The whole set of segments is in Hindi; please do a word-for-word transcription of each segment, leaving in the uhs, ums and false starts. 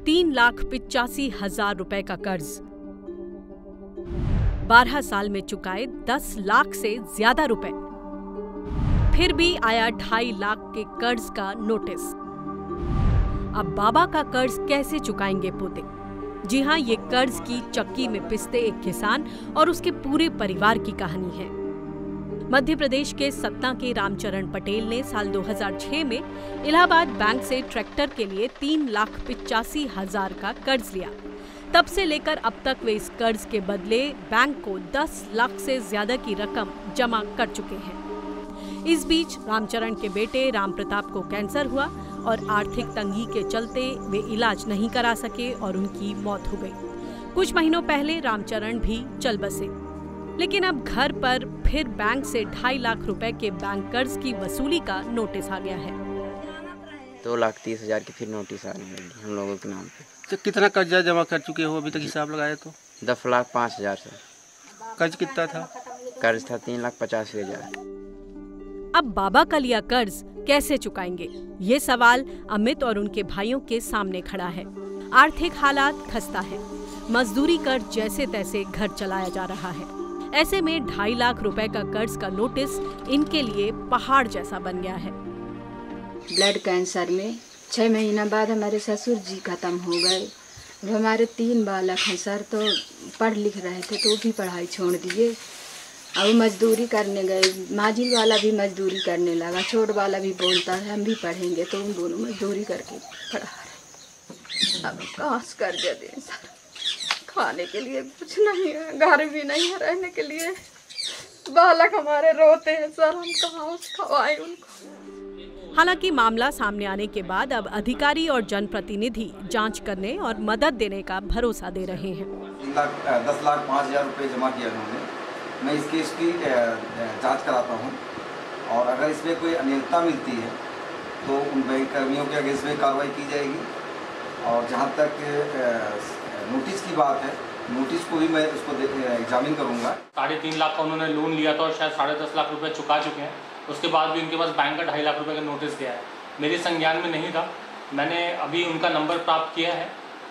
तीन लाख पिचासी हजार रुपए का कर्ज। बारह साल में चुकाए दस लाख से ज्यादा रुपए। फिर भी आया ढाई लाख के कर्ज का नोटिस। अब बाबा का कर्ज कैसे चुकाएंगे पोते? जी हां, ये कर्ज की चक्की में पिसते एक किसान और उसके पूरे परिवार की कहानी है। मध्य प्रदेश के सतना के रामचरण पटेल ने साल दो हज़ार छह में इलाहाबाद बैंक से ट्रैक्टर के लिए तीन लाख पिचासी हजार का कर्ज लिया। तब से लेकर अब तक वे इस कर्ज के बदले बैंक को दस लाख से ज्यादा की रकम जमा कर चुके हैं। इस बीच रामचरण के बेटे राम प्रताप को कैंसर हुआ और आर्थिक तंगी के चलते वे इलाज नहीं करा सके और उनकी मौत हो गई। कुछ महीनों पहले रामचरण भी चल बसे, लेकिन अब घर पर फिर बैंक से ढाई लाख रुपए के बैंक कर्ज की वसूली का नोटिस आ गया है। दो लाख तीस हजार की फिर नोटिस आ रही हम लोगों के नाम पे। तो कितना कर्जा जमा कर चुके हो अभी तक हिसाब लगाया तो? दस लाख पाँच हजार से। कर्ज कितना था? कर्ज था तीन लाख पचासी हजार। अब बाबा का लिया कर्ज कैसे चुकाएंगे, ये सवाल अमित और उनके भाइयों के सामने खड़ा है। आर्थिक हालात खस्ता है, मजदूरी कर जैसे तैसे घर चलाया जा रहा है। ऐसे में ढाई लाख रुपए का कर्ज का नोटिस इनके लिए पहाड़ जैसा बन गया है। ब्लड कैंसर में छह महीना बाद हमारे ससुर जी खत्म हो गए। अब हमारे तीन बालक हैं सर, तो पढ़ लिख रहे थे तो भी पढ़ाई छोड़ दिए। अब मजदूरी करने गए, माजिल वाला भी मजदूरी करने लगा, छोट वाला भी बोलता है हम भी पढ़ेंगे, तो उन दोनों मजदूरी करके पढ़ा रहे। अब कहाँ से कर्जा दें सर? खाने के लिए कुछ नहीं है, घर भी नहीं है रहने के लिए। बालक हमारे रोते हैं सर, हम कहाँ से खवाएं उनको। हालांकि मामला सामने आने के बाद अब अधिकारी और जनप्रतिनिधि जांच करने और मदद देने का भरोसा दे रहे हैं। लाख दस लाख पाँच हजार रुपये जमा किया उन्होंने। मैं इस केस की जांच कराता हूं और अगर इसमें कोई अनियमितता मिलती है तो उन बैंक कर्मियों के अगेंस्ट में कार्रवाई की जाएगी। और जहां तक नोटिस की बात है, नोटिस को भी मैं उसको एग्जामिन करूंगा। साढ़े तीन लाख का उन्होंने लोन लिया था और शायद साढ़े दस लाख रुपए चुका चुके हैं। उसके बाद भी उनके पास बैंक का ढाई लाख रुपए का नोटिस गया है। मेरे संज्ञान में नहीं था। मैंने अभी उनका नंबर प्राप्त किया है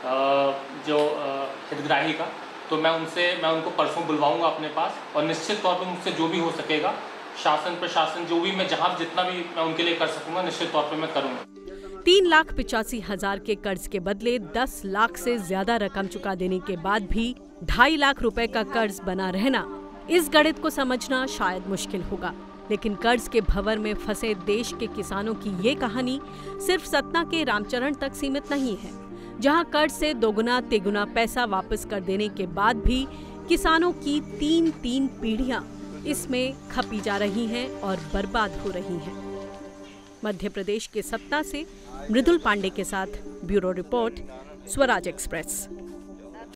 जो हितग्राही का, तो मैं उनसे मैं उनको परसों बुलवाऊंगा अपने पास और निश्चित तौर पर मुझसे जो भी हो सकेगा, शासन प्रशासन जो भी मैं जहां जितना भी मैं उनके लिए कर सकूंगा, निश्चित तौर पर मैं करूंगा। तीन लाख पिचासी हजार के कर्ज के बदले दस लाख से ज्यादा रकम चुका देने के बाद भी ढाई लाख रुपए का कर्ज बना रहना, इस गणित को समझना शायद मुश्किल होगा। लेकिन कर्ज के भंवर में फंसे देश के किसानों की ये कहानी सिर्फ सतना के रामचरण तक सीमित नहीं है, जहां कर्ज से दोगुना तिगुना पैसा वापस कर देने के बाद भी किसानों की तीन तीन पीढ़ियां इसमें खपी जा रही हैं और बर्बाद हो रही हैं। मध्य प्रदेश के सतना से मृदुल पांडे के साथ ब्यूरो रिपोर्ट, स्वराज एक्सप्रेस।